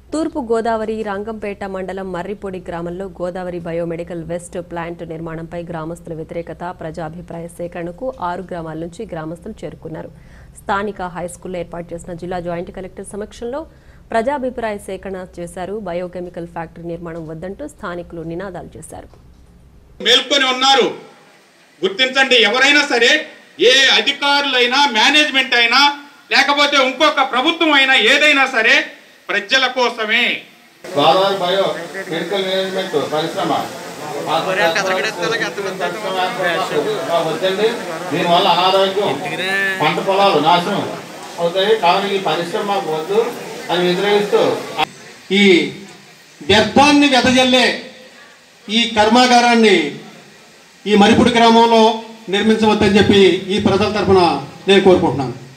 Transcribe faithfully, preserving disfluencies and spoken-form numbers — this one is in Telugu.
తూర్పు గోదావరి రంగంపేట మండలం మర్రిపొడి గ్రామంలో గోదావరి బయోమెడికల్ వేస్ట్ ప్లాంట్ నిర్మాణంపై గ్రామస్తుల వ్యతిరేకత ప్రజాభిప్రాయ సేకరణకు ఆరు గ్రామాల నుంచి గ్రామస్తులు చేరుకున్నారు. స్థానిక హైస్కూల్లో ఏర్పాటు చేసిన జిల్లా జాయింట్ కలెక్టర్ సమక్షంలో ప్రజాభిప్రాయ సేకరణ చేశారు. బయోకెమికల్ ఫ్యాక్టరీ నిర్మాణం వద్దంటూ స్థానికులు నినాదాలు చేశారు. మేల్కొని ఉన్నారు. గుర్తించండి, ఎవరైనా సరే, ఏ అధికారులైనా మేనేజ్మెంట్ అయినా లేకపోతే ఇంకొక ప్రభుత్వం అయినా ఏదైనా సరే ప్రజల కోసమే. గోదావరి బయో మెడికల్ మేనేజ్మెంట్ పరిశ్రమ వద్దండి. దీనివల్ల అనారోగ్యం, పంట పొలాలు నాశనం అవుతాయి. కావున ఈ పరిశ్రమ మాకు వద్దు అని వ్యతిరేకిస్తూ ఈ వ్యర్థాన్ని వెదజల్లే ఈ కర్మాగారాన్ని ఈ మరిపూడి గ్రామంలో నిర్మించవద్దని చెప్పి ఈ ప్రజల తరఫున నేను కోరుకుంటున్నాను.